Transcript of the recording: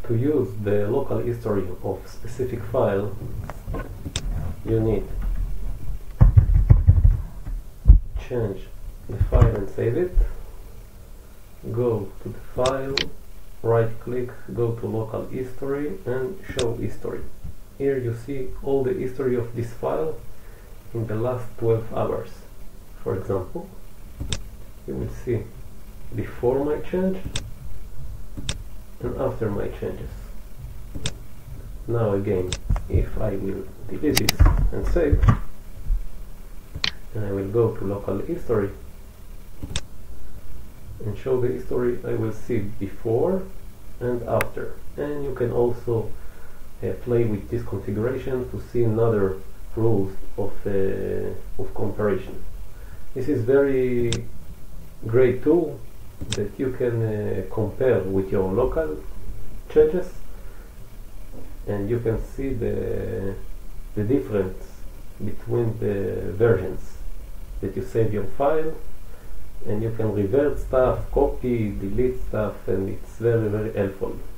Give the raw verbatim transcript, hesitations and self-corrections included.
To use the local history of specific file, you need change the file and save it, go to the file, right click, go to local history and show history. Here you see all the history of this file in the last twelve hours. For example, you will see before my change and after my changes. Now again, if I will delete this and save, and I will go to local history and show the history, I will see before and after. And you can also uh, play with this configuration to see another rules of, uh, of comparison. This is very great tool that you can uh, compare with your local changes, and you can see the, the difference between the versions that you save your file, and you can revert stuff, copy, delete stuff, and it's very very helpful.